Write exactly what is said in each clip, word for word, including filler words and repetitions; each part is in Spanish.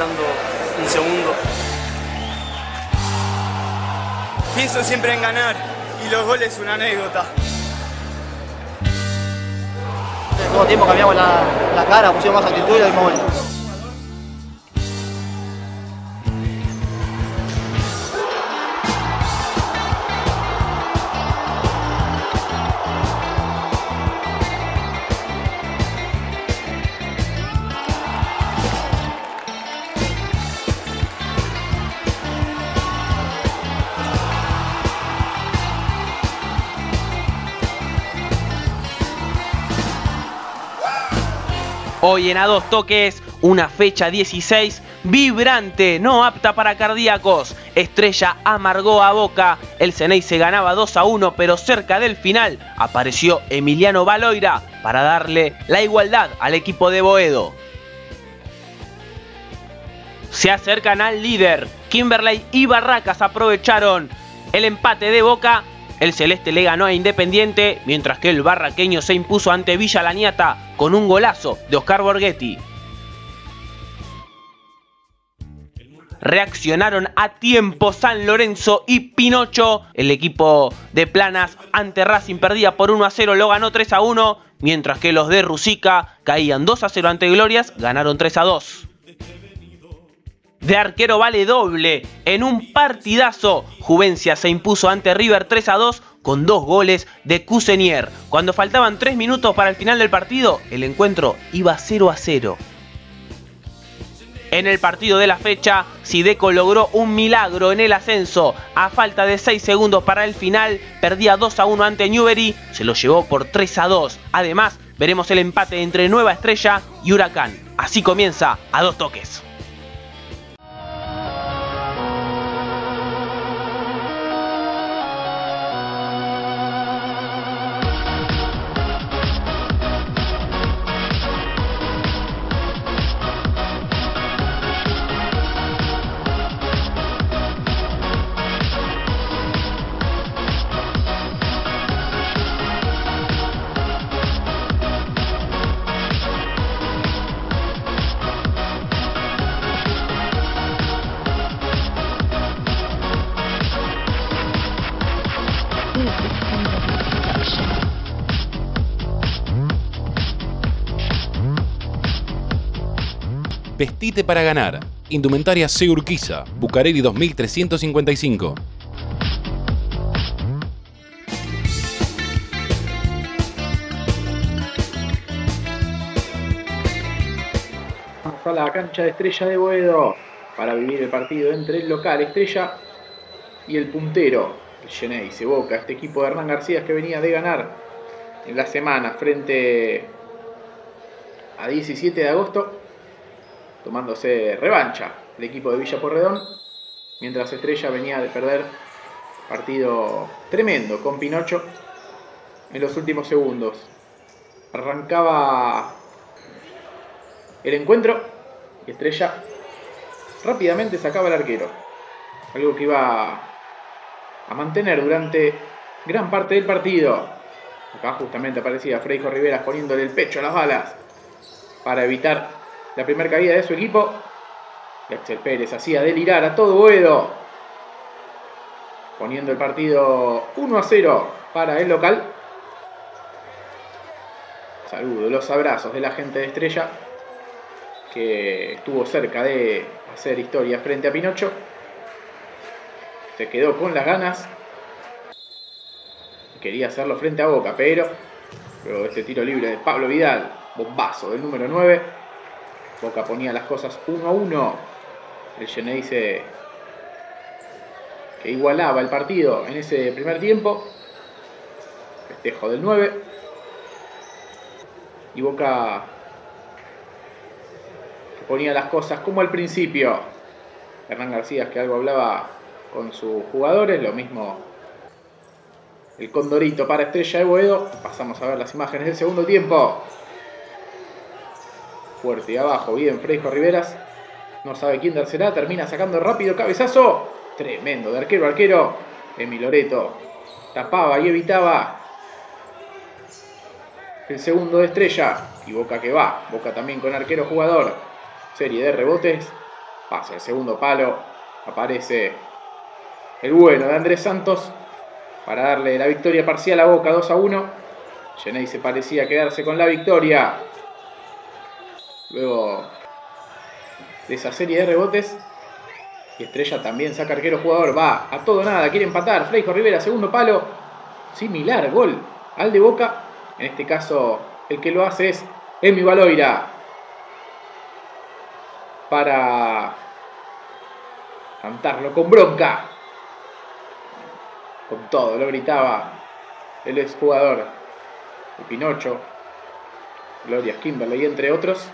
faltando un segundo. Pienso siempre en ganar y los goles una anécdota. En el segundo tiempo cambiamos la, la cara, pusimos más actitud y lo dimos gol. Hoy en A Dos Toques, una fecha dieciséis vibrante, no apta para cardíacos. Estrella amargó a Boca, el Ceneice ganaba dos a uno, pero cerca del final apareció Emiliano Baloira para darle la igualdad al equipo de Boedo. Se acercan al líder, Kimberley y Barracas aprovecharon el empate de Boca. El celeste le ganó a Independiente, mientras que el barraqueño se impuso ante Villa Laniata con un golazo de Oscar Borghetti. Reaccionaron a tiempo San Lorenzo y Pinocho. El equipo de Planas ante Racing perdía por uno a cero, lo ganó tres a uno, mientras que los de Rusica caían dos a cero ante Glorias, ganaron tres a dos. De arquero vale doble, en un partidazo, Juvencia se impuso ante River tres a dos con dos goles de Cusenier. Cuando faltaban tres minutos para el final del partido, el encuentro iba cero a cero. En el partido de la fecha, Sideco logró un milagro en el ascenso. A falta de seis segundos para el final, perdía dos a uno ante Newbery, se lo llevó por tres a dos. Además, veremos el empate entre Nueva Estrella y Huracán. Así comienza A Dos Toques. Vestite para ganar. Indumentaria C. Urquiza, Bucareli dos mil trescientos cincuenta y cinco. Vamos a la cancha de Estrella de Boedo para vivir el partido entre el local Estrella y el puntero, el Ceneice Boca. Este equipo de Hernán García que venía de ganar en la semana frente a diecisiete de agosto, tomándose revancha el equipo de Villa Porredón, mientras Estrella venía de perder partido tremendo con Pinocho en los últimos segundos. Arrancaba el encuentro y Estrella rápidamente sacaba al arquero, algo que iba a mantener durante gran parte del partido. Acá justamente aparecía Freijo Riveras poniéndole el pecho a las balas para evitar la primera caída de su equipo. Y Axel Pérez hacía delirar a todo Boedo, poniendo el partido uno a cero para el local. Saludo, los abrazos de la gente de Estrella, que estuvo cerca de hacer historia frente a Pinocho. Se quedó con las ganas, quería hacerlo frente a Boca, pero luego de este tiro libre de Pablo Vidal, bombazo del número nueve, Boca ponía las cosas uno a uno. El Ceneice que igualaba el partido en ese primer tiempo. Festejo del nueve. Y Boca que ponía las cosas como al principio. Hernán García que algo hablaba con sus jugadores. Lo mismo el Condorito para Estrella de Boedo. Pasamos a ver las imágenes del segundo tiempo. Fuerte y abajo, bien Freijo Riveras. No sabe quién dársela, termina sacando rápido cabezazo. Tremendo de arquero a arquero. Emi Loreto tapaba y evitaba el segundo de Estrella. Y Boca que va. Boca también con arquero jugador. Serie de rebotes Pasa el segundo palo. Aparece el bueno de Andrés Santos para darle la victoria parcial a Boca, dos a uno. Xenei se parecía quedarse con la victoria. Luego de esa serie de rebotes. Y Estrella también saca arquero jugador. Va a todo nada, quiere empatar. Freijo Rivera, segundo palo. Similar gol al de Boca. En este caso el que lo hace es Emi Baloira. Para cantarlo con bronca. Con todo, lo gritaba el exjugador de Pinocho, Gloria Kimberley, entre otros.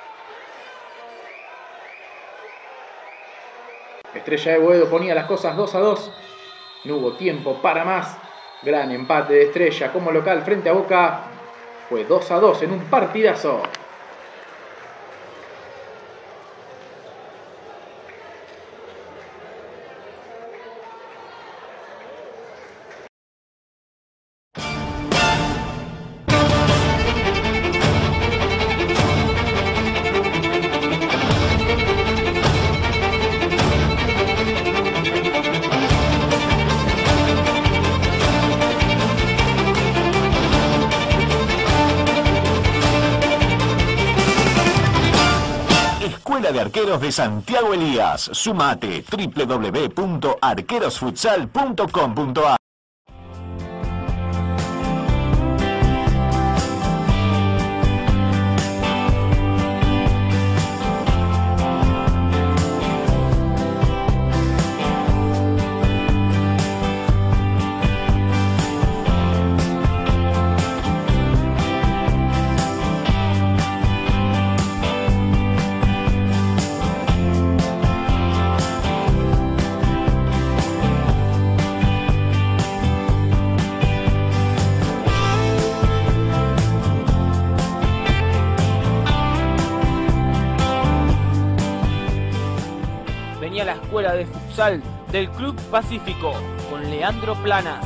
Estrella de Boedo ponía las cosas dos a dos. No hubo tiempo para más. Gran empate de Estrella como local frente a Boca. Fue dos a dos en un partidazo. De Arqueros de Santiago Elías. Sumate doble u doble u doble u punto arquerosfutsal punto com punto a r. La escuela de futsal del Club Pacífico con Leandro Planas.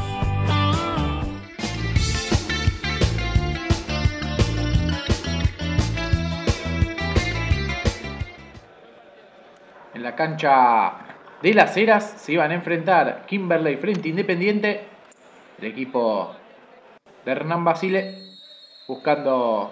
En la cancha de Las Heras se iban a enfrentar Kimberley frente a Independiente. El equipo de Hernán Basile buscando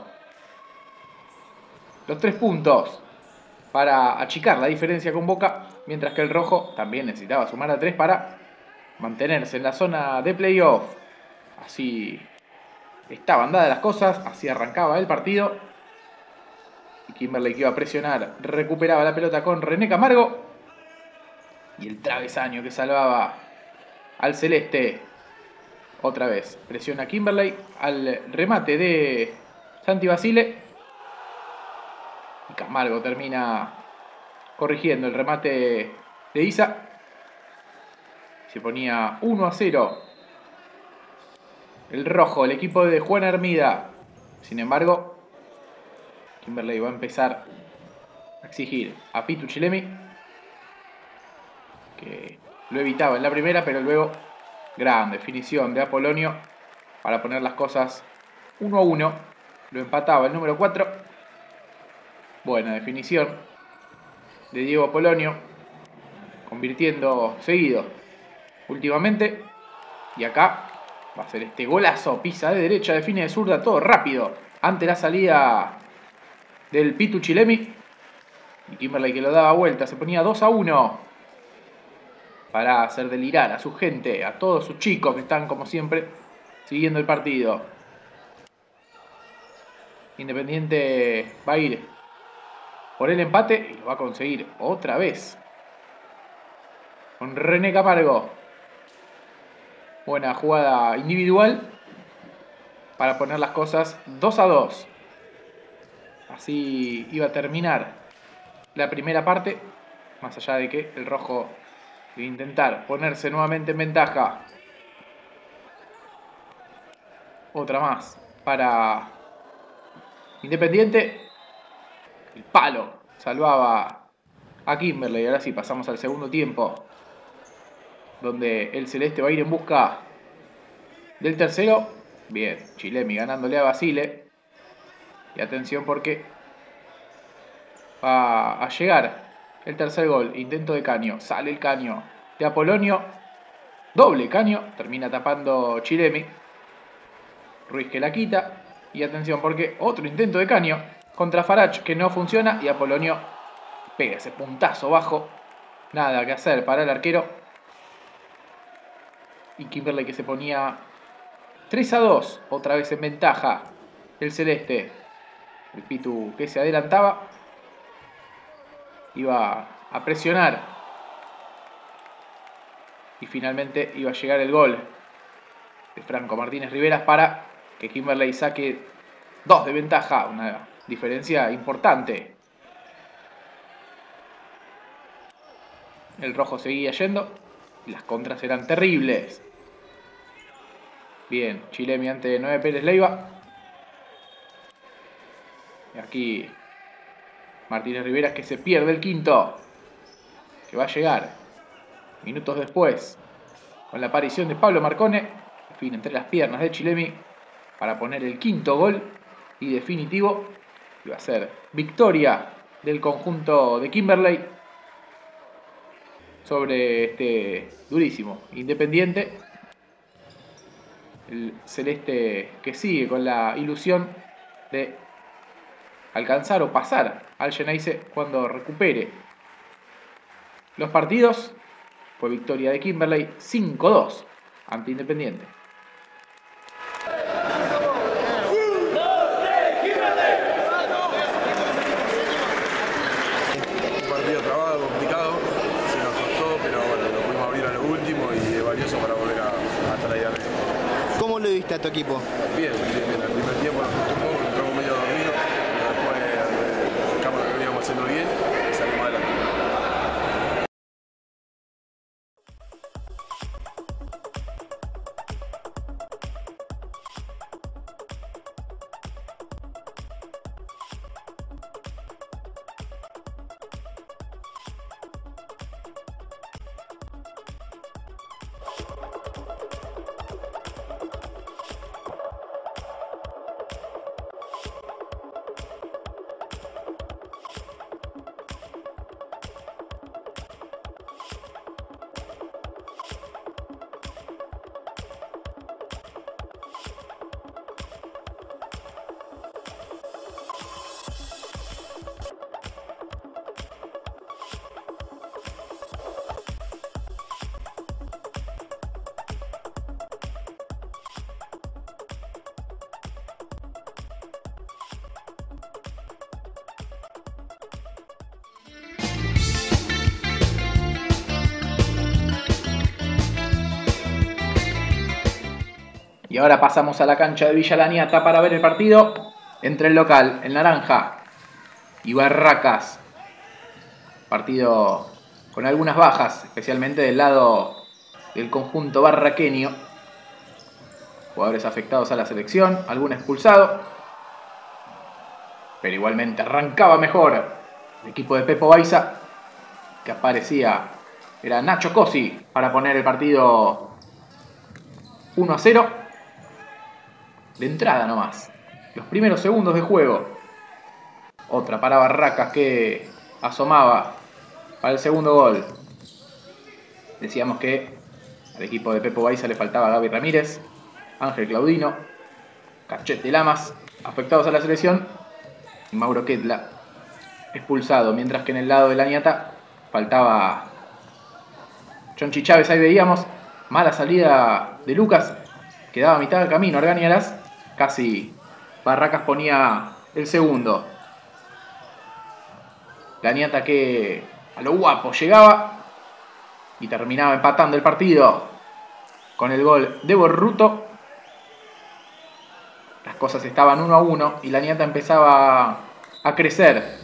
los tres puntos para achicar la diferencia con Boca, mientras que el rojo también necesitaba sumar a tres para mantenerse en la zona de playoff. Así estaban dadas las cosas, así arrancaba el partido. Y Kimberley, que iba a presionar, recuperaba la pelota con René Camargo. Y el travesaño que salvaba al celeste. Otra vez presiona Kimberley al remate de Santi Basile. Y Camargo termina corrigiendo el remate de Isa. Se ponía uno a cero el rojo, el equipo de Juan Hermida. Sin embargo, Kimberley va a empezar a exigir a Pitu Chilemi, que lo evitaba en la primera, pero luego gran definición de Apolonio para poner las cosas uno a uno. Lo empataba el número cuatro. Buena definición de Diego Apolonio, convirtiendo seguido últimamente. Y acá va a ser este golazo, pisa de derecha, define de zurda, todo rápido ante la salida del Pitu Chilemi. Y Kimberley, que lo daba vuelta, se ponía dos a uno para hacer delirar a su gente, a todos sus chicos que están como siempre siguiendo el partido. Independiente va a ir por el empate y lo va a conseguir otra vez con René Camargo. Buena jugada individual para poner las cosas dos a dos. Así iba a terminar la primera parte, más allá de que el rojo iba a intentar ponerse nuevamente en ventaja. Otra más para Independiente. El palo salvaba a Kimberley. Ahora sí pasamos al segundo tiempo, donde el celeste va a ir en busca del tercero. Bien, Chilemi ganándole a Basile. Y atención, porque va a llegar el tercer gol. Intento de Caño. Sale el caño de Apolonio. Doble caño. Termina tapando Chilemi. Ruiz que la quita. Y atención porque otro intento de caño contra Farach que no funciona. Y Apolonio pega ese puntazo bajo. Nada que hacer para el arquero. Y Kimberley que se ponía tres a dos. Otra vez en ventaja el celeste. El Pitu que se adelantaba. Iba a presionar. Y finalmente iba a llegar el gol de Franco Martínez Riveras para que Kimberley saque dos de ventaja. Una diferencia importante. El rojo seguía yendo. Y las contras eran terribles. Bien, Chilemi ante nueve Pérez Leiva. Y aquí Martínez Riveras que se pierde el quinto. Que va a llegar minutos después. Con la aparición de Pablo Marcone. En fin, entre las piernas de Chilemi. Para poner el quinto gol. Y definitivo. Y va a ser victoria del conjunto de Kimberley. Sobre este durísimo Independiente. El celeste que sigue con la ilusión de alcanzar o pasar al Geneise cuando recupere los partidos. Fue victoria de Kimberley cinco dos ante Independiente. Un partido trabado, complicado, se nos costó, pero bueno, lo pudimos abrir a lo último y es valioso para volver a, a estar ahí arriba. ¿Cómo lo viste a tu equipo? Bien, bien, bien. El primer tiempo nos costó un poco, entramos medio dormidos, pero después eh, buscamos lo que veníamos haciendo bien y salimos adelante. Y ahora pasamos a la cancha de Villa Laniata para ver el partido entre el local, el naranja, y Barracas. Partido con algunas bajas, especialmente del lado del conjunto barraqueño. Jugadores afectados a la selección, algún expulsado. Pero igualmente arrancaba mejor el equipo de Pepo Baiza, que aparecía, era Nacho Cosi para poner el partido uno a cero. De entrada nomás. Los primeros segundos de juego. Otra para Barracas que asomaba para el segundo gol. Decíamos que al equipo de Pepo Baiza le faltaba Gaby Ramírez, Ángel Claudino, Cachete Lamas, afectados a la selección, y Mauro Ketla expulsado. Mientras que en el lado de Laniata faltaba Chonchi Chávez. Ahí veíamos mala salida de Lucas. Quedaba a mitad del camino Argañarás. Casi Barracas ponía el segundo. Laniata que a lo guapo llegaba y terminaba empatando el partido con el gol de Borruto. Las cosas estaban uno a uno y Laniata empezaba a crecer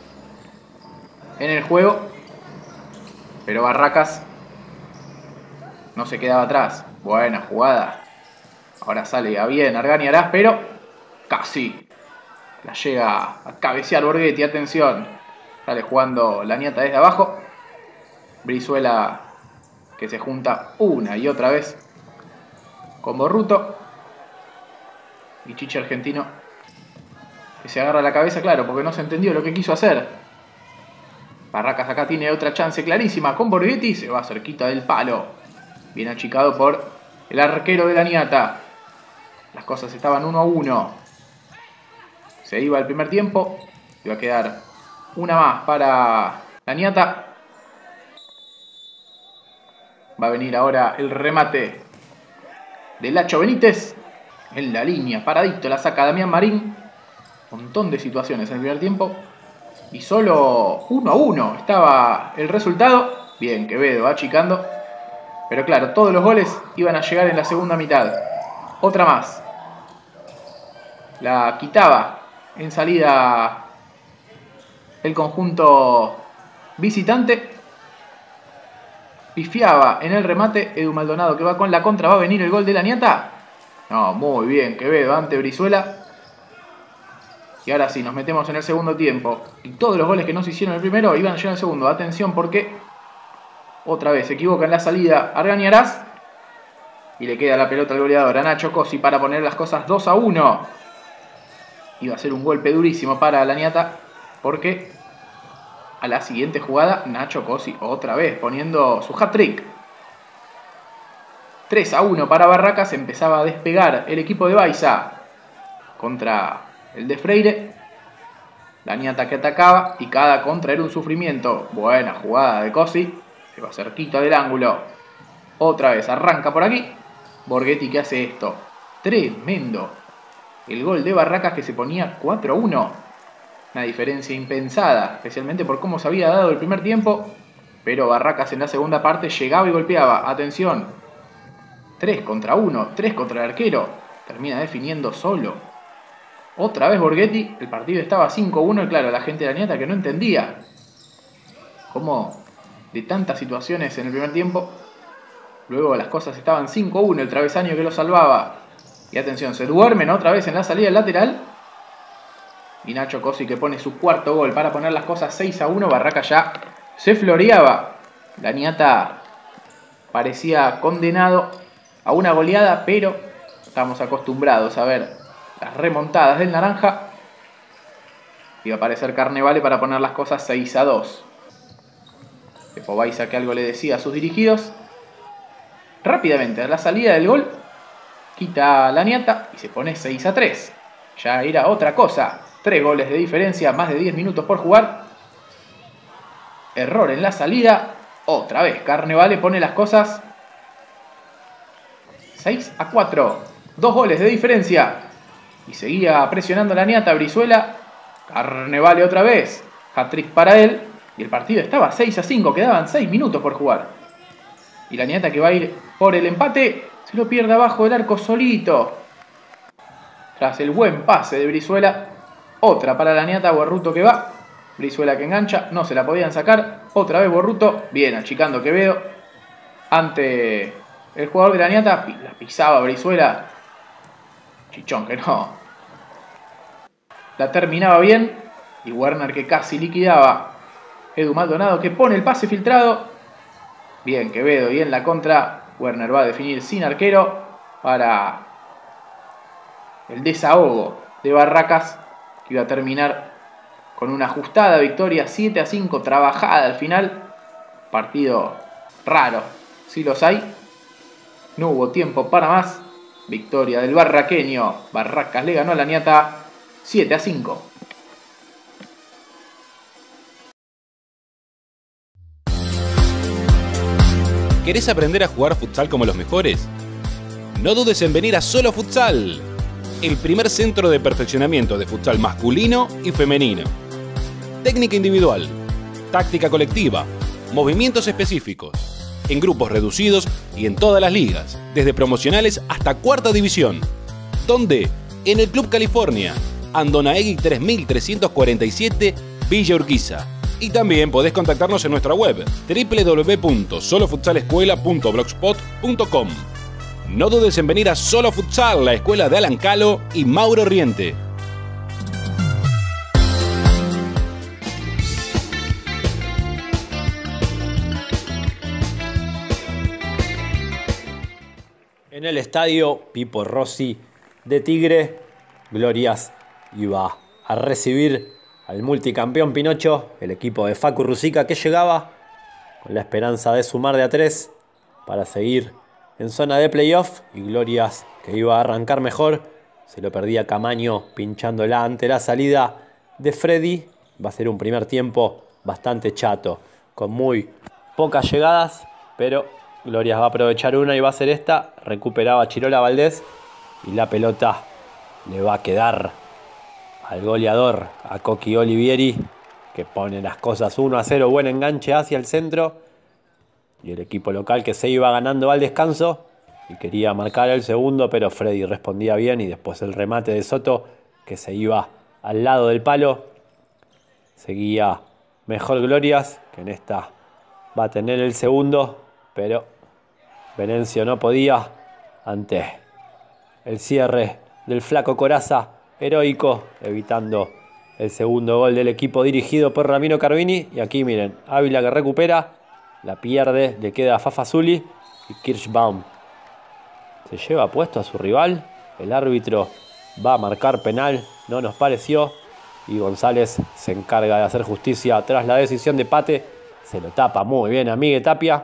en el juego, pero Barracas no se quedaba atrás. Buena jugada. Ahora sale a bien Argañarás, pero casi la llega a cabecear Borghetti. Atención, sale jugando Laniata desde abajo. Brizuela que se junta una y otra vez con Borruto. Y Chiche Argentino que se agarra la cabeza, claro, porque no se entendió lo que quiso hacer. Barracas acá tiene otra chance clarísima con Borghetti. Se va cerquita del palo. Bien achicado por el arquero de Laniata. Las cosas estaban uno a uno. Se iba el primer tiempo. Iba a quedar una más para Laniata. Va a venir ahora el remate de Lacho Benítez. En la línea, paradito, la saca Damián Marín. Montón de situaciones en el primer tiempo. Y solo uno a uno estaba el resultado. Bien, Quevedo achicando. Pero claro, todos los goles iban a llegar en la segunda mitad. Otra más. La quitaba en salida el conjunto visitante. Pifiaba en el remate Edu Maldonado, que va con la contra. ¿Va a venir el gol de Laniata? No, muy bien, Quevedo ante Brizuela. Y ahora sí, nos metemos en el segundo tiempo. Y todos los goles que no se hicieron en el primero iban a llegar en el segundo. Atención porque otra vez se equivoca en la salida Argañarás. Y le queda la pelota al goleador, a Nacho Cosi, para poner las cosas dos a uno. Iba a ser un golpe durísimo para Laniata, porque a la siguiente jugada Nacho Cosi otra vez poniendo su hat-trick. tres a uno para Barracas. Empezaba a despegar el equipo de Baiza contra el de Freire. Laniata que atacaba y cada contra era un sufrimiento. Buena jugada de Cosi. Se va cerquita del ángulo. Otra vez arranca por aquí. Borghetti que hace esto. Tremendo. El gol de Barracas que se ponía cuatro a uno. Una diferencia impensada, especialmente por cómo se había dado el primer tiempo. Pero Barracas en la segunda parte llegaba y golpeaba. Atención. tres contra uno. tres contra el arquero. Termina definiendo solo. Otra vez Borghetti. El partido estaba cinco a uno. Y claro, la gente de Laniata que no entendía cómo de tantas situaciones en el primer tiempo, luego las cosas estaban cinco a uno. El travesaño que lo salvaba. Y atención, se duermen otra vez en la salida del lateral. Y Nacho Cosi que pone su cuarto gol para poner las cosas seis a uno. Barracas ya se floreaba. Laniata parecía condenado a una goleada, pero estamos acostumbrados a ver las remontadas del naranja. Iba a aparecer Carnevale para poner las cosas seis a dos. Pepo Baiza que algo le decía a sus dirigidos. Rápidamente, a la salida del gol, quita Laniata y se pone seis a tres. Ya era otra cosa. Tres goles de diferencia, más de diez minutos por jugar. Error en la salida. Otra vez Carnevale pone las cosas seis a cuatro. Dos goles de diferencia. Y seguía presionando Laniata. Brizuela. Carnevale otra vez. Hat-trick para él. Y el partido estaba seis a cinco. Quedaban seis minutos por jugar. Y Laniata que va a ir por el empate. Se lo pierde abajo del arco solito. Tras el buen pase de Brizuela. Otra para Laniata. Borruto que va. Brizuela que engancha. No se la podían sacar. Otra vez Borruto. Bien achicando Quevedo. Ante el jugador de Laniata. La pisaba Brizuela. Chichón que no. La terminaba bien. Y Werner que casi liquidaba. Edu Maldonado que pone el pase filtrado. Bien Quevedo. Y en la contra Werner va a definir sin arquero. Para el desahogo de Barracas. Que iba a terminar con una ajustada victoria siete a cinco. Trabajada al final. Partido raro. Si los hay. No hubo tiempo para más. Victoria del barraqueño. Barracas le ganó a Laniata siete a cinco. ¿Querés aprender a jugar futsal como los mejores? No dudes en venir a Solo Futsal, el primer centro de perfeccionamiento de futsal masculino y femenino. Técnica individual, táctica colectiva, movimientos específicos, en grupos reducidos y en todas las ligas, desde promocionales hasta cuarta división. ¿Dónde? En el Club California, Andonaegui tres mil trescientos cuarenta y siete, Villa Urquiza. Y también podés contactarnos en nuestra web doble u doble u doble u punto solo futsal escuela punto blogspot punto com. No dudes en venir a Solo Futsal, la escuela de Alan Calo y Mauro Riente. En el estadio Pipo Rossi de Tigre, Glorias iba a recibir al multicampeón Pinocho, el equipo de Facu Rosica, que llegaba con la esperanza de sumar de a tres para seguir en zona de playoff, y Glorias, que iba a arrancar mejor, se lo perdía Camaño pinchándola ante la salida de Freddy. Va a ser un primer tiempo bastante chato, con muy pocas llegadas, pero Glorias va a aprovechar una y va a ser esta. Recuperaba Chirola Valdés y la pelota le va a quedar al goleador, a Coqui Olivieri, que pone las cosas uno a cero. Buen enganche hacia el centro, y el equipo local que se iba ganando al descanso y quería marcar el segundo, pero Freddy respondía bien, y después el remate de Soto, que se iba al lado del palo. Seguía mejor Glorias, que en esta va a tener el segundo, pero Venencio no podía ante el cierre del flaco Corazza, heroico, evitando el segundo gol del equipo dirigido por Ramiro Carvini. Y aquí miren, Ávila que recupera, la pierde, le queda a Fafazuli, y Kirschbaum se lleva puesto a su rival. El árbitro va a marcar penal, no nos pareció, y González se encarga de hacer justicia tras la decisión de Pate. Se lo tapa muy bien a Miguel Tapia,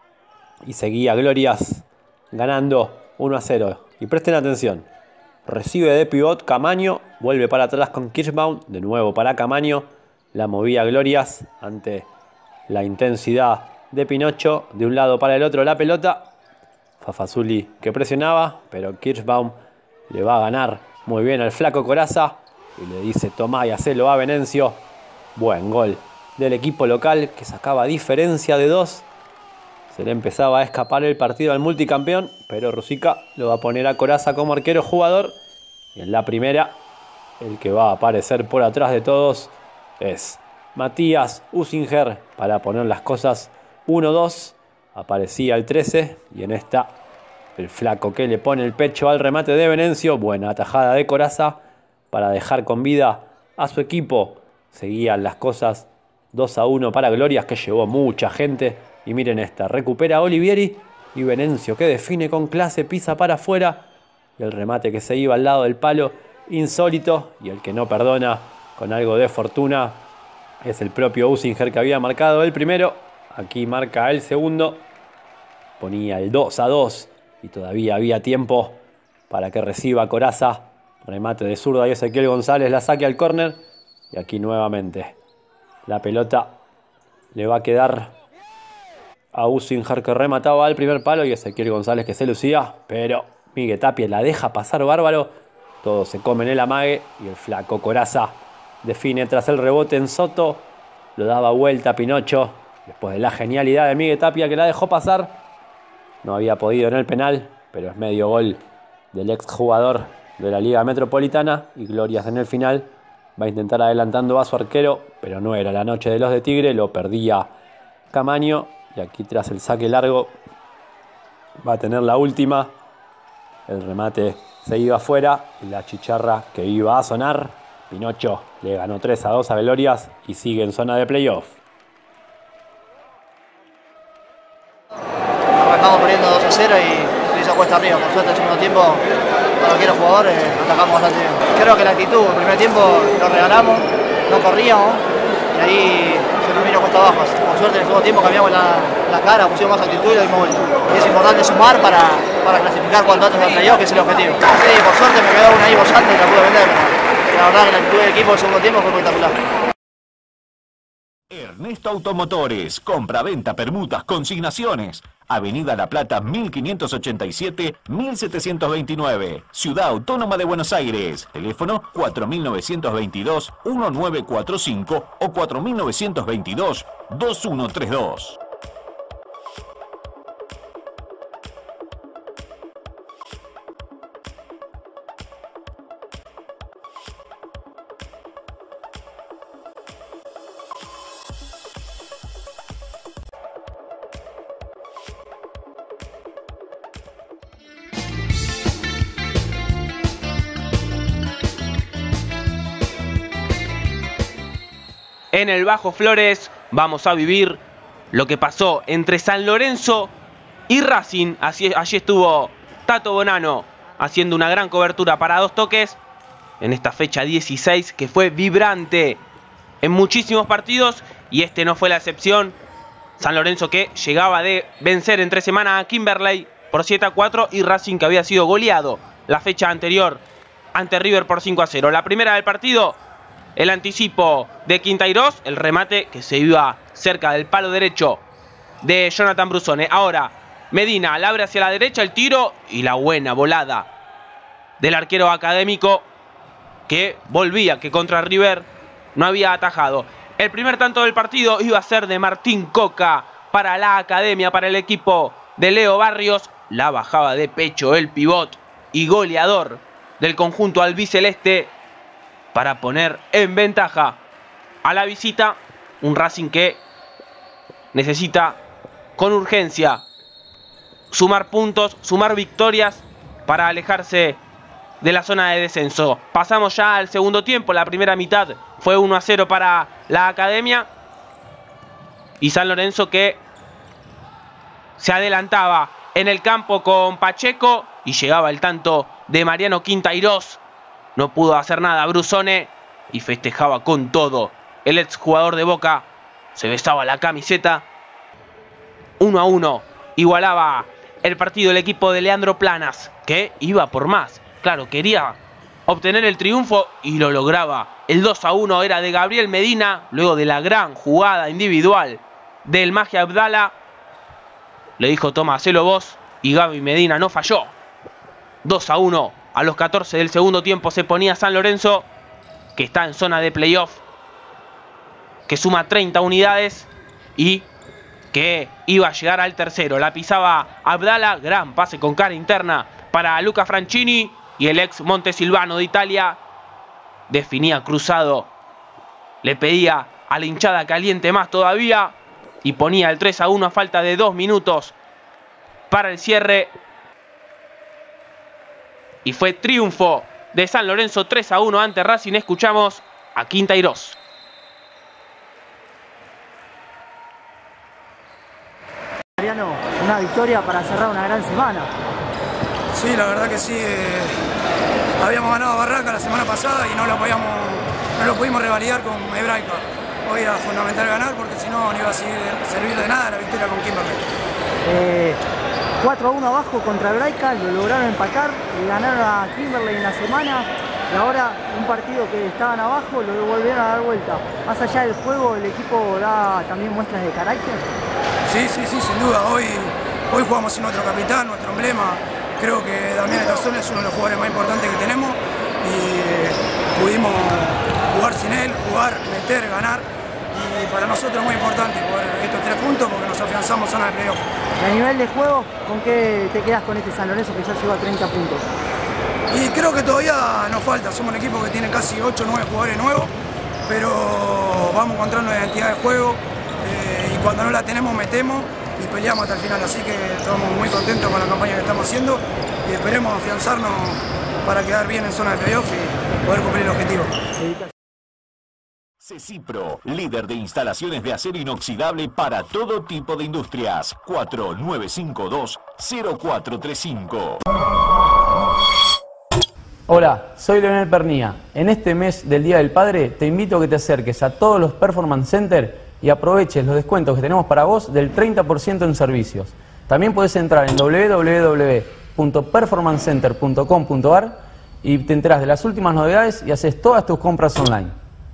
y seguía Glorias ganando uno a cero. Y presten atención, recibe de pivot Camaño, vuelve para atrás con Kirschbaum, de nuevo para Camaño, la movía Glorias ante la intensidad de Pinocho, de un lado para el otro la pelota. Fafazuli que presionaba, pero Kirschbaum le va a ganar muy bien al flaco Corazza y le dice: tomá y hacelo a Venencio. Buen gol del equipo local, que sacaba diferencia de dos. Se le empezaba a escapar el partido al multicampeón, pero Rosica lo va a poner a Corazza como arquero jugador. Y en la primera, el que va a aparecer por atrás de todos es Matías Usinger para poner las cosas uno dos. Aparecía el trece, y en esta el flaco que le pone el pecho al remate de Venencio. Buena atajada de Corazza para dejar con vida a su equipo. Seguían las cosas dos a uno para Glorias, que llevó mucha gente. Y miren esta, recupera Olivieri, y Venencio que define con clase, pisa para afuera, y el remate que se iba al lado del palo, insólito. Y el que no perdona con algo de fortuna es el propio Usinger, que había marcado el primero. Aquí marca el segundo, ponía el dos a dos, y todavía había tiempo para que reciba Corazza. Remate de zurda y Ezequiel González la saque al córner. Y aquí nuevamente la pelota le va a quedar a Usinger, que remataba al primer palo, y Ezequiel González que se lucía, pero Miguel Tapia la deja pasar bárbaro. Todos se comen el amague, y el flaco Corazza define tras el rebote en Soto. Lo daba vuelta a Pinocho, después de la genialidad de Miguel Tapia, que la dejó pasar. No había podido en el penal, pero es medio gol del exjugador de la Liga Metropolitana. Y Glorias en el final va a intentar adelantando a su arquero, pero no era la noche de los de Tigre, lo perdía Camaño. Y aquí tras el saque largo va a tener la última. El remate se iba afuera, y la chicharra que iba a sonar. Pinocho le ganó tres a dos a Glorias y sigue en zona de playoff. Arrancamos perdiendo dos a cero y se hizo cuesta arriba. Por suerte el segundo tiempo, para cualquier jugador, eh, atacamos bastante bien. Creo que la actitud, el primer tiempo lo regalamos, no corríamos, y ahí se nos vino cuesta abajo. Por suerte en el segundo tiempo cambiamos la, la cara, pusimos más actitud y lo dimos vuelta. Y es importante sumar para, para clasificar cuanto antes al playoff, que es el objetivo. Sí, por suerte me quedó una ahí bollando y la pude vender. La verdad que la actitud del equipo el segundo tiempo fue espectacular. Ernesto Automotores, compra-venta, permutas, consignaciones. Avenida La Plata mil quinientos ochenta y siete, mil setecientos veintinueve. Ciudad Autónoma de Buenos Aires. Teléfono cuatro mil novecientos veintidós, diecinueve cuarenta y cinco o cuatro mil novecientos veintidós, veintiuno treinta y dos. En el Bajo Flores vamos a vivir lo que pasó entre San Lorenzo y Racing. Así, allí estuvo Tato Bonano haciendo una gran cobertura para dos toques en esta fecha dieciséis, que fue vibrante en muchísimos partidos y este no fue la excepción. San Lorenzo que llegaba de vencer entre semana a Kimberley por siete a cuatro y Racing que había sido goleado la fecha anterior ante River por cinco a cero. La primera del partido, el anticipo de Quinteirós, el remate que se iba cerca del palo derecho de Jonathan Brusone. Ahora Medina la abre hacia la derecha, el tiro y la buena volada del arquero académico que volvía, que contra River no había atajado. El primer tanto del partido iba a ser de Martín Coca para la academia, para el equipo de Leo Barrios. La bajaba de pecho el pivot y goleador del conjunto albiceleste para poner en ventaja a la visita. Un Racing que necesita con urgencia sumar puntos, sumar victorias para alejarse de la zona de descenso. Pasamos ya al segundo tiempo. La primera mitad fue uno a cero para la academia y San Lorenzo que se adelantaba en el campo con Pacheco y llegaba el tanto de Mariano Quinteirós. No pudo hacer nada Brusone y festejaba con todo. El exjugador de Boca se besaba la camiseta. uno a uno igualaba el partido el equipo de Leandro Planas, que iba por más. Claro, quería obtener el triunfo y lo lograba. El dos a uno era de Gabriel Medina, luego de la gran jugada individual del Magia Abdala. Le dijo: toma, hacelo vos, y Gaby Medina no falló. dos a uno a los catorce del segundo tiempo se ponía San Lorenzo, que está en zona de playoff, que suma treinta unidades y que iba a llegar al tercero. La pisaba Abdala, gran pase con cara interna para Luca Franchini y el ex Montesilvano de Italia definía cruzado. Le pedía a la hinchada caliente más todavía y ponía el tres a uno a falta de dos minutos para el cierre. Y fue triunfo de San Lorenzo tres a uno ante Racing. Escuchamos a Quinteirós. Mariano, una victoria para cerrar una gran semana. Sí, la verdad que sí. Eh, habíamos ganado a Barraca la semana pasada y no lo, podíamos, no lo pudimos revalidar con Hebraica. Hoy era fundamental ganar porque si no, no iba a servir de nada la victoria con Kimberley. Eh, cuatro a uno abajo contra Hebraica, lo lograron empatar y ganaron a Kimberley en la semana. Y ahora un partido que estaban abajo lo volvieron a dar vuelta. Más allá del juego, el equipo da también muestras de carácter. Sí, sí, sí, sin duda. Hoy, hoy jugamos sin nuestro capitán, nuestro emblema. Creo que Damián Estarzón es uno de los jugadores más importantes que tenemos y pudimos jugar sin él, jugar, meter, ganar. Y para nosotros es muy importante poder estos tres puntos porque nos afianzamos en zona de playoff. Y a nivel de juego, ¿con qué te quedas con este San Lorenzo que ya llegó a treinta puntos? Y creo que todavía nos falta. Somos un equipo que tiene casi ocho o nueve jugadores nuevos, pero vamos encontrando la identidad de juego. Eh, y cuando no la tenemos metemos y peleamos hasta el final, así que estamos muy contentos con la campaña que estamos haciendo y esperemos afianzarnos para quedar bien en zona de playoff y poder cumplir el objetivo. Cecipro, líder de instalaciones de acero inoxidable para todo tipo de industrias. cuatro nueve cinco dos cero cuatro tres cinco. Hola, soy Leonel Pernía. En este mes del Día del Padre te invito a que te acerques a todos los Performance Center y aproveches los descuentos que tenemos para vos del treinta por ciento en servicios. También podés entrar en doble u doble u doble u punto performance center punto com punto a r y te enterás de las últimas novedades y haces todas tus compras online.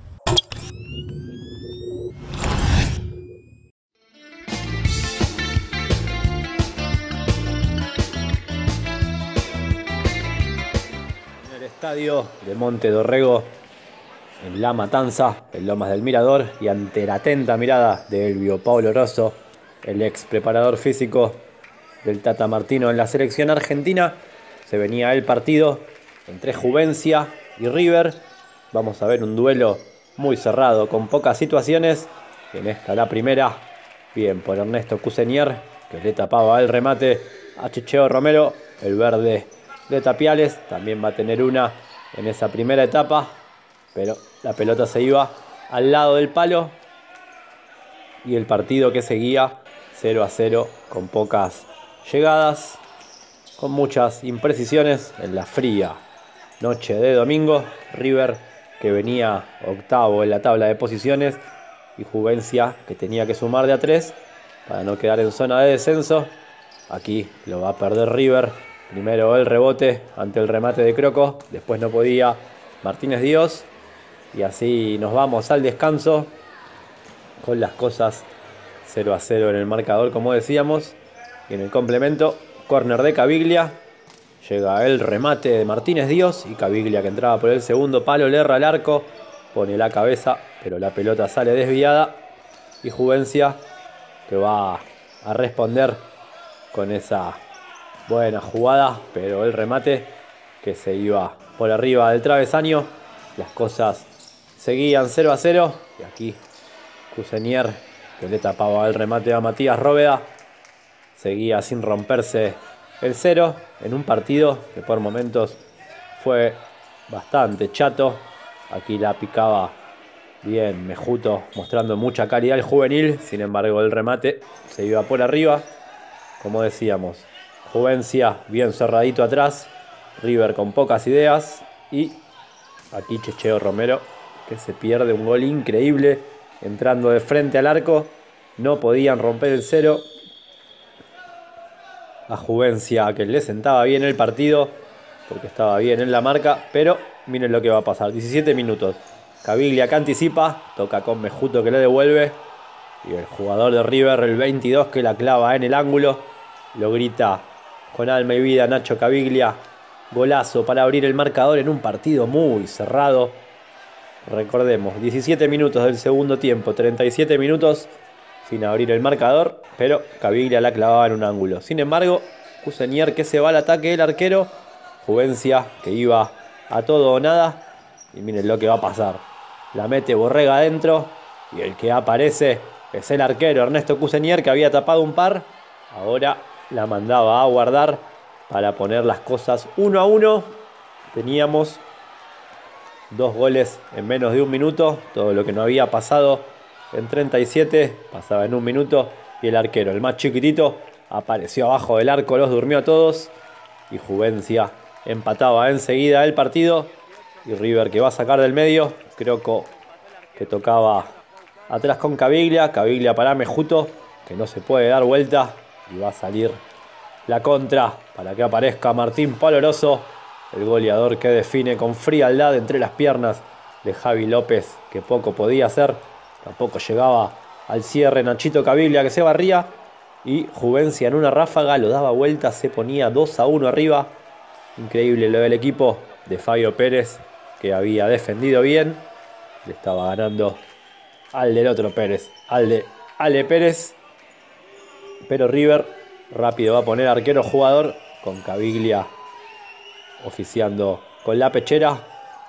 En el estadio de Monte Dorrego, en La Matanza, en Lomas del Mirador, y ante la atenta mirada de Elvio Paulo Rosso, el ex preparador físico del Tata Martino en la selección argentina, se venía el partido entre Juvencia y River. Vamos a ver un duelo muy cerrado, con pocas situaciones. En esta la primera, bien por Ernesto Cusenier, que le tapaba el remate a Chicheo Romero, el verde de Tapiales. También va a tener una en esa primera etapa, pero la pelota se iba al lado del palo y el partido que seguía cero a cero, con pocas llegadas, con muchas imprecisiones en la fría noche de domingo. River que venía octavo en la tabla de posiciones, y Juvencia, que tenía que sumar de a tres para no quedar en zona de descenso. Aquí lo va a perder River. Primero el rebote ante el remate de Croco, después no podía Martínez Dios, y así nos vamos al descanso con las cosas cero a cero en el marcador, como decíamos. Y en el complemento, córner de Caviglia, llega el remate de Martínez Dios, y Caviglia, que entraba por el segundo palo, le erra al arco, pone la cabeza, pero la pelota sale desviada, y Juvencia, que va a responder con esa buena jugada, pero el remate que se iba por arriba del travesaño. Las cosas seguían cero a cero, y aquí Cusenier, que le tapaba el remate a Matías Róveda, seguía sin romperse el cero en un partido que por momentos fue bastante chato. Aquí la picaba bien Mejuto, mostrando mucha calidad el juvenil. Sin embargo, el remate se iba por arriba. Como decíamos, Juvencia bien cerradito atrás, River con pocas ideas, y aquí Checheo Romero, que se pierde un gol increíble entrando de frente al arco. No podían romper el cero. A Juvencia, que le sentaba bien el partido porque estaba bien en la marca, pero miren lo que va a pasar. diecisiete minutos, Caviglia, que anticipa, toca con Mejuto, que le devuelve, y el jugador de River, el veintidós, que la clava en el ángulo, lo grita con alma y vida Nacho Caviglia. Golazo para abrir el marcador en un partido muy cerrado. Recordemos, diecisiete minutos del segundo tiempo, treinta y siete minutos sin abrir el marcador, pero Caviglia la clavaba en un ángulo. Sin embargo, Cusenier, que se va al ataque del arquero, Juvencia, que iba a todo o nada, y miren lo que va a pasar. La mete Borrega adentro, y el que aparece es el arquero Ernesto Cusenier, que había tapado un par. Ahora la mandaba a guardar para poner las cosas uno a uno. Teníamos dos goles en menos de un minuto, todo lo que no había pasado en treinta y siete pasaba en un minuto, y el arquero, el más chiquitito, apareció abajo del arco, los durmió a todos, y Juvencia empataba enseguida el partido. Y River, que va a sacar del medio, Croco, que tocaba atrás con Caviglia, Caviglia para Mejuto, que no se puede dar vuelta, y va a salir la contra para que aparezca Martín Paloroso, el goleador que define con frialdad entre las piernas de Javi López, que poco podía hacer. Tampoco llegaba al cierre Nachito Caviglia, que se barría, y Juvencia en una ráfaga lo daba vuelta, se ponía dos a uno arriba. Increíble lo del equipo de Fabio Pérez, que había defendido bien. Le estaba ganando al del otro Pérez, al de Ale Pérez. Pero River rápido va a poner arquero jugador, con Caviglia oficiando con la pechera,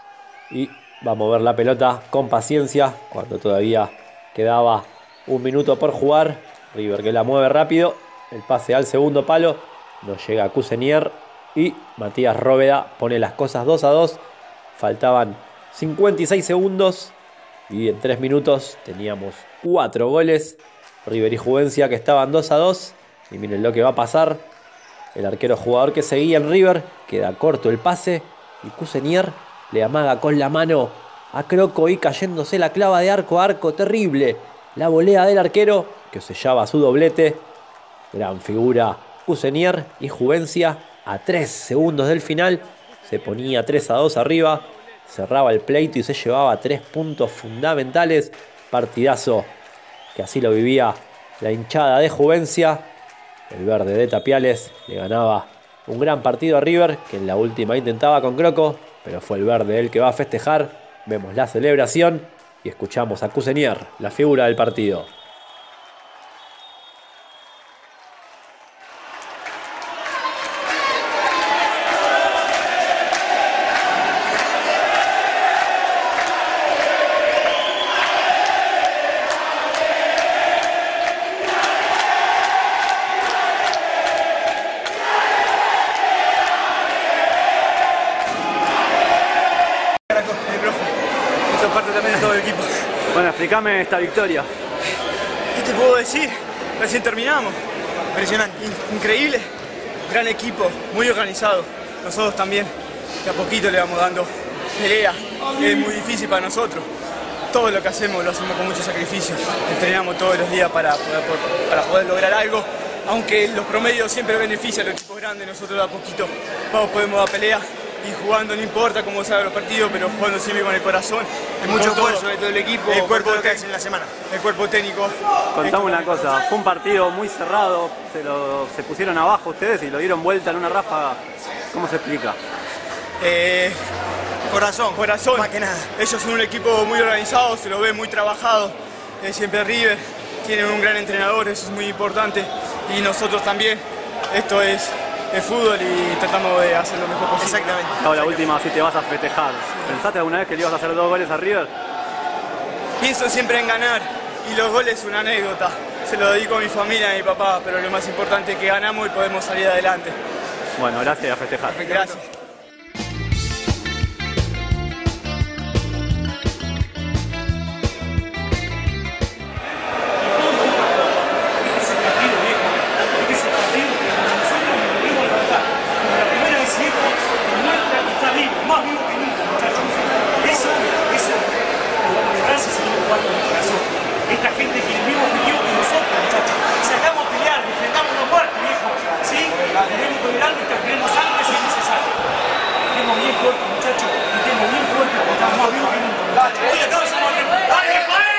y va a mover la pelota con paciencia cuando todavía quedaba un minuto por jugar. River, que la mueve rápido, el pase al segundo palo, no llega a Cusenier, y Matías Róveda pone las cosas dos a dos. Faltaban cincuenta y seis segundos, y en tres minutos teníamos cuatro goles. River y Juvencia, que estaban dos a dos, y miren lo que va a pasar. El arquero jugador que seguía en River, queda corto el pase, y Cusenier le amaga con la mano a Croco, y cayéndose la clava de arco a arco. Terrible la volea del arquero, que sellaba su doblete. Gran figura Cusenier, y Juvencia, a tres segundos del final, se ponía tres a dos arriba, cerraba el pleito y se llevaba tres puntos fundamentales. Partidazo que así lo vivía la hinchada de Juvencia. El verde de Tapiales le ganaba un gran partido a River, que en la última intentaba con Croco, pero fue el verde el que va a festejar. Vemos la celebración y escuchamos a Cusenier, la figura del partido. Bueno, explícame esta victoria. ¿Qué te puedo decir? Recién terminamos. Impresionante, increíble. Gran equipo, muy organizado. Nosotros también, que a poquito le vamos dando pelea. es muy difícil para nosotros. Todo lo que hacemos lo hacemos con mucho sacrificio. Entrenamos todos los días para poder, para poder lograr algo. Aunque los promedios siempre benefician a los equipos grandes, nosotros de a poquito vamos, podemos dar pelea. Y jugando no importa cómo salgan los partidos, pero jugando siempre con el corazón. Hay mucho esfuerzo de todo el equipo, el cuerpo que hacen en la semana. El cuerpo técnico. Contame una cosa, fue un partido muy cerrado, se, lo, se pusieron abajo ustedes y lo dieron vuelta en una ráfaga. ¿Cómo se explica? Eh, corazón, corazón. Más que nada. Ellos son un equipo muy organizado, se lo ve muy trabajado. Eh, siempre River, tienen un gran entrenador, eso es muy importante. Y nosotros también. Esto es el fútbol y tratamos de hacer lo mejor posible. Exactamente. Ahora, la última, si te vas a festejar. ¿Pensaste alguna vez que le ibas a hacer dos goles a River? Pienso siempre en ganar y los goles son una anécdota. Se lo dedico a mi familia, a mi papá, pero lo más importante es que ganamos y podemos salir adelante. Bueno, gracias, a festejar. Gracias. Esta gente tiene el mismo objetivo que nosotros, muchachos. Salgamos a pelear, defendamos los muertos, viejo. ¿Sí? Tenemos que ver que tenemos sangre si es necesario. Estemos bien fuertes, muchachos. Estemos bien fuertes porque estamos más vivos que nunca, muchachos. Hoy estamos en el ¡dale, Jaé!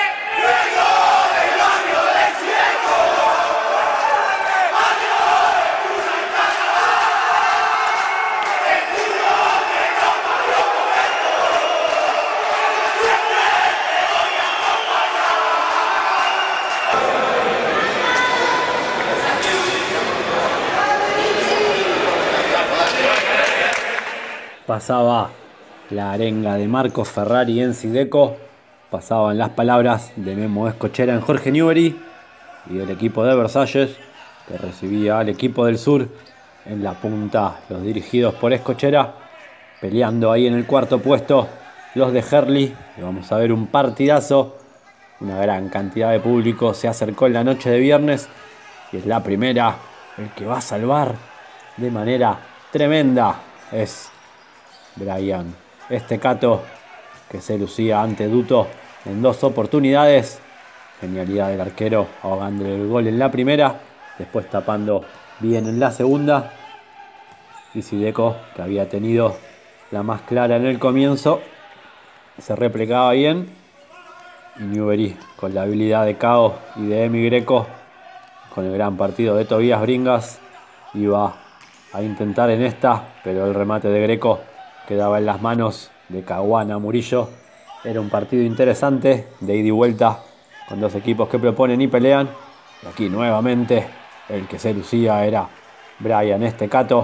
Pasaba la arenga de Marcos Ferrari en Xideco, pasaban las palabras de Memo Escochera en Jorge Newbery y del equipo de Versalles, que recibía al equipo del Sur en la punta, los dirigidos por Escochera, peleando ahí en el cuarto puesto los de Herli. Y vamos a ver un partidazo, una gran cantidad de público se acercó en la noche de viernes y es la primera, el que va a salvar de manera tremenda es Brian Estecato, que se lucía ante Duto en dos oportunidades. Genialidad del arquero ahogándole el gol en la primera, después tapando bien en la segunda. Y Xideco, que había tenido la más clara en el comienzo, se replegaba bien. Y Newbery, con la habilidad de Cao y de Emi Greco, con el gran partido de Tobías Bringas, iba a intentar en esta, pero el remate de Greco quedaba en las manos de Caguana Murillo. Era un partido interesante, de ida y vuelta, con dos equipos que proponen y pelean. Y aquí nuevamente el que se lucía era Brian Estecato,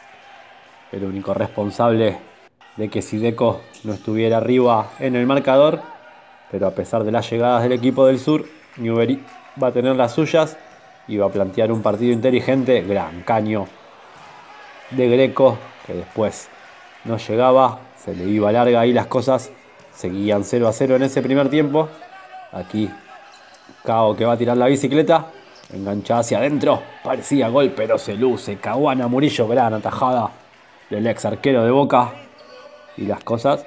el único responsable de que Xideco no estuviera arriba en el marcador. Pero a pesar de las llegadas del equipo del Sur, Newbery va a tener las suyas y va a plantear un partido inteligente. Gran caño de Greco, que después no llegaba, se le iba larga y las cosas seguían cero a cero en ese primer tiempo. Aquí Cao, que va a tirar la bicicleta, engancha hacia adentro, parecía gol pero se luce. Caguana Murillo, gran atajada del ex arquero de Boca, y las cosas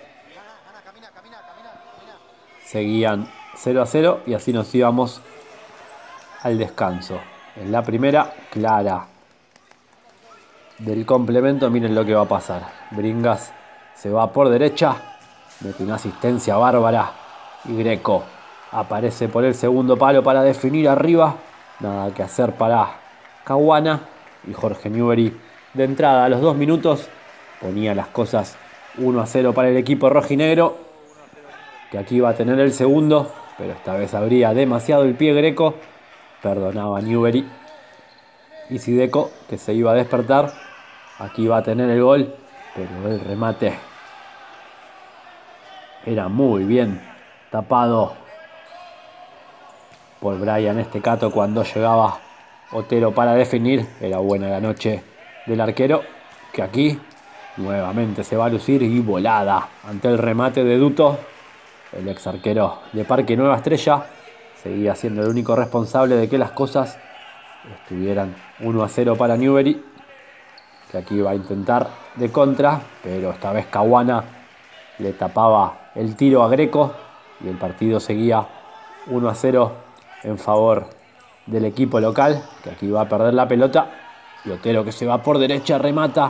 seguían cero a cero y así nos íbamos al descanso. En la primera, clara del complemento, miren lo que va a pasar. Bringas se va por derecha, mete una asistencia bárbara y Greco aparece por el segundo palo para definir arriba. Nada que hacer para Caguana, y Jorge Newbery de entrada a los dos minutos ponía las cosas uno a cero para el equipo rojinegro, que aquí va a tener el segundo, pero esta vez abría demasiado el pie Greco, perdonaba Newbery, y Xideco, que se iba a despertar, aquí va a tener el gol, pero el remate era muy bien tapado por Brian Estecato cuando llegaba Otero para definir. Era buena la noche del arquero, que aquí nuevamente se va a lucir y volada ante el remate de Duto. El ex arquero de Parque Nueva Estrella seguía siendo el único responsable de que las cosas estuvieran uno a cero para Newbery, que aquí va a intentar de contra, pero esta vez Caguana le tapaba el tiro a Greco y el partido seguía uno a cero en favor del equipo local, que aquí va a perder la pelota. Y Otero, que se va por derecha, remata.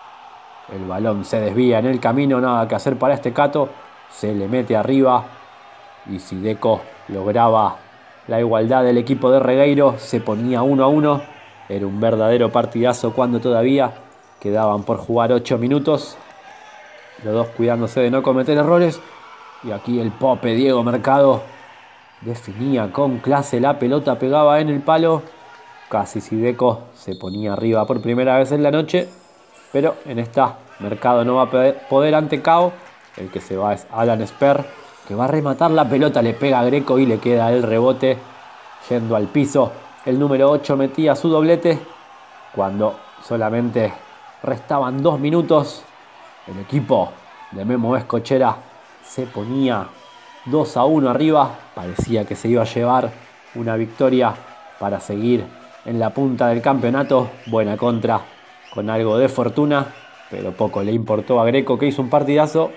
El balón se desvía en el camino, nada que hacer para este Cato. Se le mete arriba y si Deco lograba la igualdad del equipo de Regueiro, se ponía uno a uno. Era un verdadero partidazo cuando todavía quedaban por jugar ocho minutos. Los dos cuidándose de no cometer errores. Y aquí el Pope Diego Mercado definía con clase la pelota, pegaba en el palo. Casi Sideco se ponía arriba por primera vez en la noche. Pero en esta Mercado no va a poder ante Cao. El que se va es Alan Sper, que va a rematar la pelota, le pega a Greco y le queda el rebote yendo al piso. El número ocho metía su doblete cuando solamente restaban dos minutos. El equipo de Memo Escochera se ponía dos a uno arriba. Parecía que se iba a llevar una victoria para seguir en la punta del campeonato. Buena contra con algo de fortuna, pero poco le importó a Greco, que hizo un partidazo.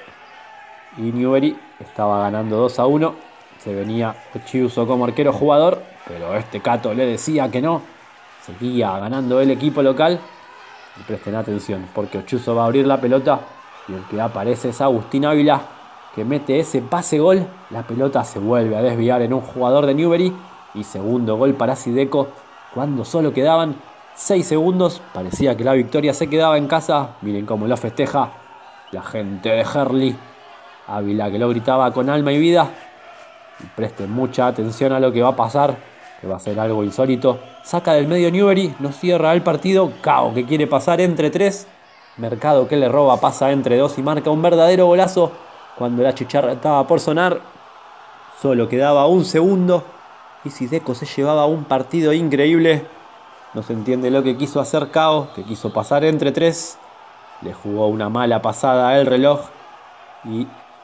Y Newbery estaba ganando dos a uno. Se venía Ochiuso como arquero jugador, pero este Cato le decía que no. Seguía ganando el equipo local. Y presten atención, porque Ochiuso va a abrir la pelota y el que aparece es Agustín Ávila, que mete ese pase gol. La pelota se vuelve a desviar en un jugador de Newbery y segundo gol para Sideco cuando solo quedaban seis segundos. Parecía que la victoria se quedaba en casa. Miren cómo lo festeja la gente de Herli. Ávila, que lo gritaba con alma y vida. Y presten mucha atención a lo que va a pasar, que va a ser algo insólito. Saca del medio Newbery, no cierra el partido. Cao, que quiere pasar entre tres. Mercado, que le roba, pasa entre dos y marca un verdadero golazo cuando la chicharra estaba por sonar. Solo quedaba un segundo y Sideco se llevaba un partido increíble. No se entiende lo que quiso hacer Cao, que quiso pasar entre tres. Le jugó una mala pasada al reloj y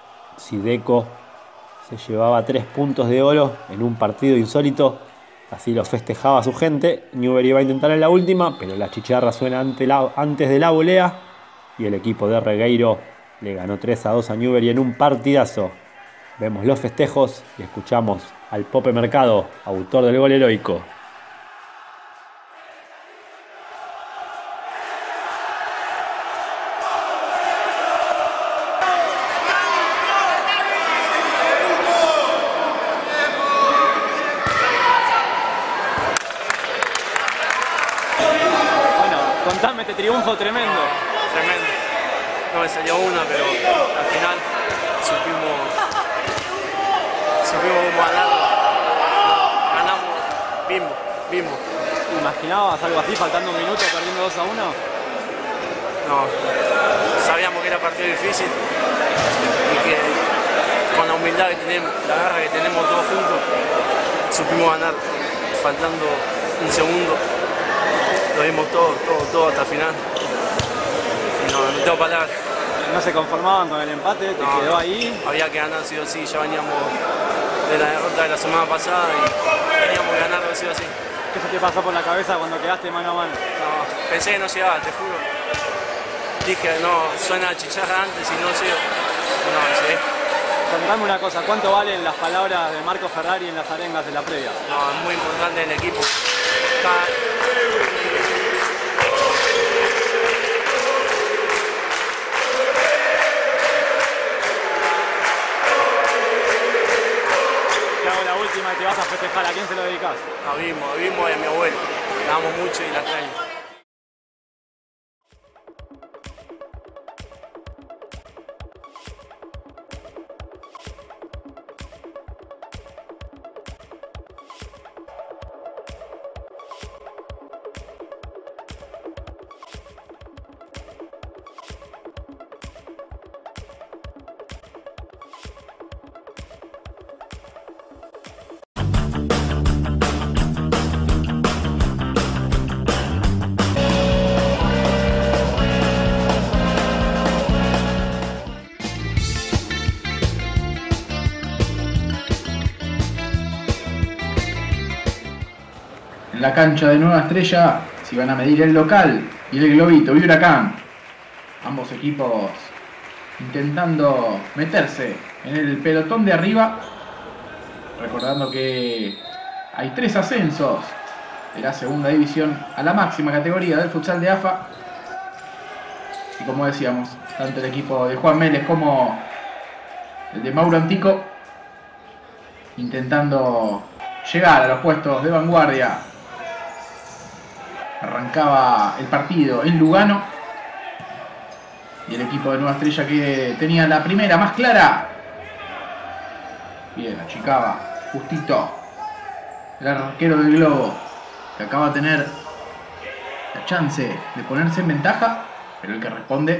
Sideco se llevaba tres puntos de oro en un partido insólito. Así lo festejaba su gente. Newbery iba a intentar en la última, pero la chicharra suena ante la, antes de la volea. Y el equipo de Regueiro le ganó tres a dos a Newbery en un partidazo. Vemos los festejos y escuchamos al Pope Mercado, autor del gol heroico. Contame este triunfo tremendo. Tremendo. No me salió una, pero al final supimos, supimos cómo ganarlo. Ganamos, vimos, vimos. ¿Imaginabas algo así, faltando un minuto, perdiendo dos a uno? No, sabíamos que era partido difícil y que con la humildad que tenemos, la garra que tenemos todos juntos, supimos ganar faltando un segundo. Lo vimos todo, todo, todo hasta el final. Y no, no tengo palabras. ¿No se conformaban con el empate? ¿Te no, quedó ahí? Había que ganar sí o sí. Ya veníamos de la derrota de la semana pasada y teníamos que ganarlo sí o sí. ¿Qué se te pasó por la cabeza cuando quedaste mano a mano? No, pensé que no llegaba, te juro. Dije, no, suena chicharra antes y no llego. No, llegué. Contame una cosa, ¿cuánto valen las palabras de Marco Ferrari en las arengas de la previa? No, es muy importante en el equipo. Cada... Y te vas a festejar, ¿a quién se lo dedicas? A Bimbo, a Bimbo y a mi abuelo. La amo mucho y la extraño. En la cancha de Nueva Estrella se van a medir el local y el globito y Huracán. Ambos equipos intentando meterse en el pelotón de arriba. Recordando que hay tres ascensos de la segunda división a la máxima categoría del futsal de A F A. Y como decíamos, tanto el equipo de Juan Mélez como el de Mauro Antico intentando llegar a los puestos de vanguardia. Arrancaba el partido en Lugano y el equipo de Nueva Estrella, que tenía la primera más clara, bien, achicaba justito el arquero del Globo, que acaba de tener la chance de ponerse en ventaja, pero el que responde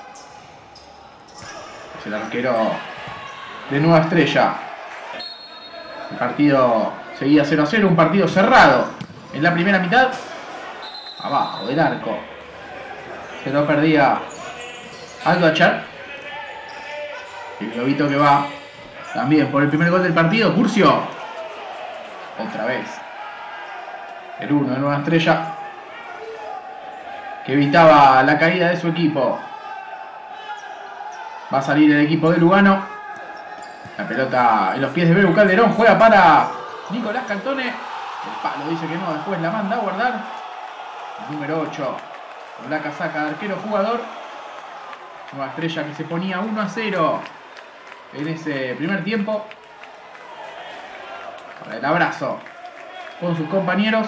es el arquero de Nueva Estrella. El partido seguía cero a cero, un partido cerrado en la primera mitad. Abajo del arco se lo perdía Aldo Achar. El globito que va también por el primer gol del partido. Curcio, otra vez el uno de Nueva Estrella, que evitaba la caída de su equipo. Va a salir el equipo de Lugano. La pelota en los pies de Bebu Calderón, juega para Nicolás Cantone. El palo dice que no, después la manda a guardar. El número ocho, con la casaca de arquero jugador. Nueva Estrella que se ponía uno a cero en ese primer tiempo. Para el abrazo con sus compañeros.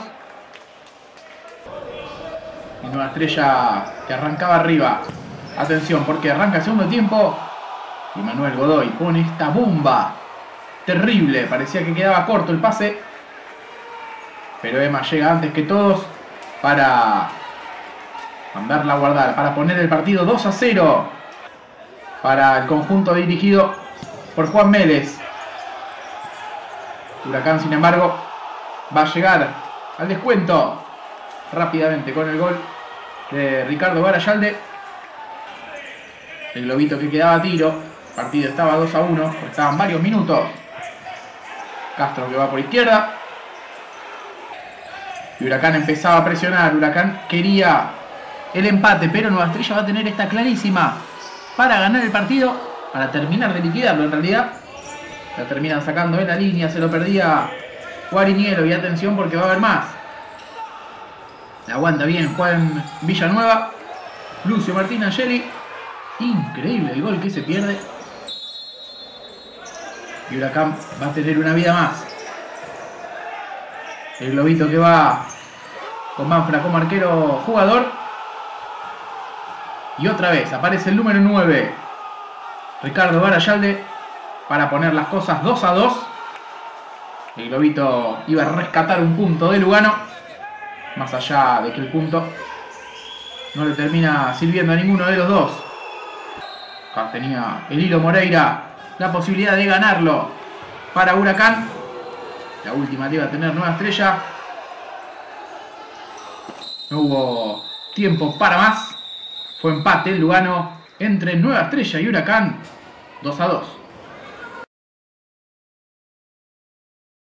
Y Nueva Estrella que arrancaba arriba. Atención, porque arranca el segundo tiempo y Manuel Godoy pone esta bomba terrible. Parecía que quedaba corto el pase, pero Emma llega antes que todos para mandarla a guardar, para poner el partido dos a cero para el conjunto dirigido por Juan Mélez. Huracán, sin embargo, va a llegar al descuento rápidamente con el gol de Ricardo Barayalde. El globito que quedaba a tiro. El partido estaba dos a uno, estaban varios minutos. Castro que va por izquierda. Y Huracán empezaba a presionar. Huracán quería el empate, pero Nueva Estrella va a tener esta clarísima para ganar el partido, para terminar de liquidarlo en realidad. La terminan sacando en la línea, se lo perdía Guariniero, y atención porque va a haber más. La aguanta bien Juan Villanueva. Lucio Martín Angeli. Increíble el gol que se pierde. Y Huracán va a tener una vida más. El globito que va con Manfra como arquero jugador. Y otra vez aparece el número nueve, Ricardo Barayalde, para poner las cosas dos a dos. El globito iba a rescatar un punto de Lugano, más allá de que el punto no le termina sirviendo a ninguno de los dos. Acá tenía el Hilo Moreira la posibilidad de ganarlo para Huracán. La última le iba a tener Nueva Estrella. No hubo tiempo para más. Fue empate el Lugano entre Nueva Estrella y Huracán, dos a dos.